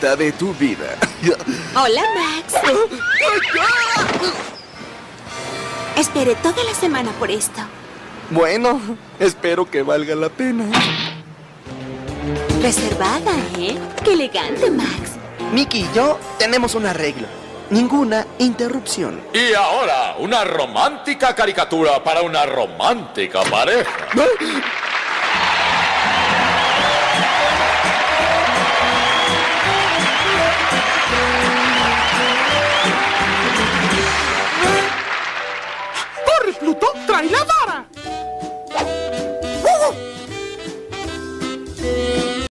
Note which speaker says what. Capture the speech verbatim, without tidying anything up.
Speaker 1: cita de tu vida.
Speaker 2: Hola, Max. Esperé toda la semana por esto.
Speaker 1: Bueno, espero que valga la pena.
Speaker 2: Reservada, ¿eh? ¡Qué elegante, Max!
Speaker 3: Mickey y yo tenemos un arreglo. Ninguna interrupción.
Speaker 4: Y ahora, una romántica caricatura para una romántica pareja.
Speaker 5: ¡Corre, Pluto! ¡Trae la vara!